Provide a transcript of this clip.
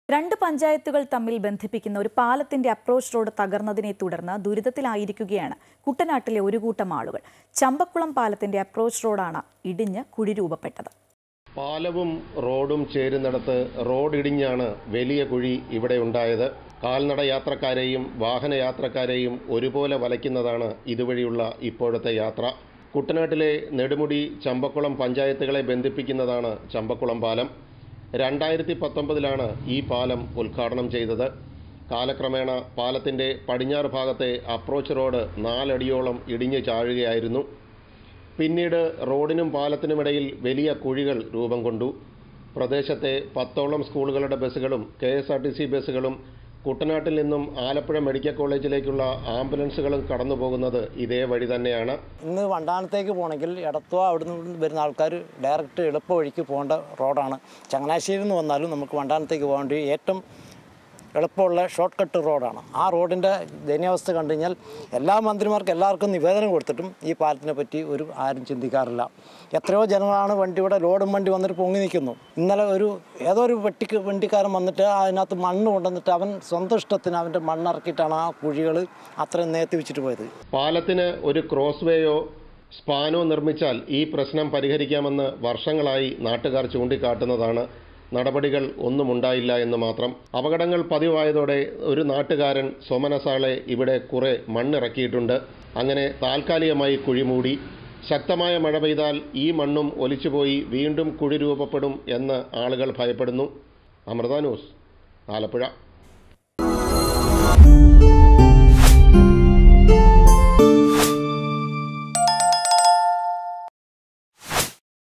രണ്ട് പഞ്ചായത്തുകൾ തമ്മിൽ ബന്ധിപ്പിക്കുന്ന ഒരു പാലത്തിന്റെ അപ്രോച്ച് റോഡ് തകർന്നതിനെ തുടർന്ന് ദുരിതത്തിലായിരിക്കുകയാണ് കുട്ടനാട്ടിലെ ഒരു കൂട്ടം ആളുകൾ. ചമ്പക്കുളം പാലത്തിന്റെ അപ്രോച്ച് റോഡാണ് ഇടിഞ്ഞ് കുഴി രൂപപ്പെട്ടത്. പാലവും റോഡും ചേരുന്നിടത്ത് റോഡ് ഇടിഞ്ഞാണ് വലിയ കുഴി ഇവിടെ ഉണ്ടായത്. കാൽനട യാത്രക്കാരെയും വാഹനയാത്രക്കാരെയും ഒരുപോലെ വലയ്ക്കുന്നതാണ് ഇതുവഴിയുള്ള ഇപ്പോഴത്തെ യാത്ര. കുട്ടനാട്ടിലെ നെടുമുടി ചമ്പക്കുളം പഞ്ചായത്തുകളെ ബന്ധിപ്പിക്കുന്നതാണ് ചമ്പക്കുളം പാലം. 2019 ഈ പാലം ഉദ്ഘാടനം ചെയ്തത്. കാലക്രമേണ പാലത്തിൻ്റെ പടിഞ്ഞാറ് ഭാഗത്തെ അപ്രോച്ച് റോഡ് 4 അടിയോളം ഇടിഞ്ഞു ചാഴുകയായിരുന്നു. പിന്നീട് റോഡിനും പാലത്തിനുമിടയിൽ വലിയ കുഴികൾ രൂപം കൊണ്ടു. പ്രദേശത്തെ 10ഓളം സ്കൂളുകളുടെ ബസ്സുകളും KSRTC ബസ്സുകളും കുട്ടനാട്ടിൽ നിന്നും ആലപ്പുഴ മെഡിക്കൽ കോളേജിലേക്കുള്ള ആംബുലൻസുകളും കടന്നു പോകുന്നത് ഇതേ വഴി തന്നെയാണ്. ഇന്ന് വണ്ടാനത്തേക്ക് പോകണമെങ്കിൽ എടത്വ അവിടെ നിന്ന് വരുന്ന ആൾക്കാർ ഡയറക്റ്റ് എളുപ്പ വഴിക്ക് പോകേണ്ട റോഡാണ്. ചങ്ങനാശ്ശേരിയിൽ നിന്ന് വന്നാലും നമുക്ക് വണ്ടാനത്തേക്ക് പോകേണ്ട ഏറ്റവും എളുപ്പമുള്ള ഷോർട്ട് കട്ട് റോഡാണ്. ആ റോഡിൻ്റെ ദയനീയാവസ്ഥ കണ്ടു കഴിഞ്ഞാൽ എല്ലാ മന്ത്രിമാർക്കും എല്ലാവർക്കും നിവേദനം കൊടുത്തിട്ടും ഈ പാലത്തിനെ പറ്റി ആരും ചിന്തിക്കാറില്ല. എത്രയോ ജനങ്ങളാണ് വണ്ടിയുടെ ലോഡും വണ്ടി വന്നിട്ട് പൊങ്ങി നിൽക്കുന്നു. ഇന്നലെ ഏതോ ഒരു വണ്ടിക്കാരൻ വന്നിട്ട് അതിനകത്ത് മണ്ണ് കൊണ്ടുവന്നിട്ട് അവൻ സ്വന്തം ഇഷ്ടത്തിന് അവൻ്റെ മണ്ണിറക്കിയിട്ടാണ് ആ കുഴികൾ അത്രയും നേർത്തി വെച്ചിട്ട് പോയത്. പാലത്തിന് ഒരു ക്രോസ് വേയോ സ്പാനോ നിർമ്മിച്ചാൽ ഈ പ്രശ്നം പരിഹരിക്കാമെന്ന് വർഷങ്ങളായി നാട്ടുകാർ ചൂണ്ടിക്കാട്ടുന്നതാണ്. നടപടികൾ ഒന്നും ഉണ്ടായില്ല എന്ന് മാത്രം. അപകടങ്ങൾ പതിവായതോടെ ഒരു നാട്ടുകാരൻ സോമനസാളെ ഇവിടെ കുറെ മണ്ണിറക്കിയിട്ടുണ്ട്. അങ്ങനെ താൽക്കാലികമായി കുഴി മൂടി. ശക്തമായ മഴ പെയ്താൽ ഈ മണ്ണും ഒലിച്ചുപോയി വീണ്ടും കുഴി രൂപപ്പെടും എന്ന് ആളുകൾ ഭയപ്പെടുന്നു. അമൃത ന്യൂസ്, ആലപ്പുഴ.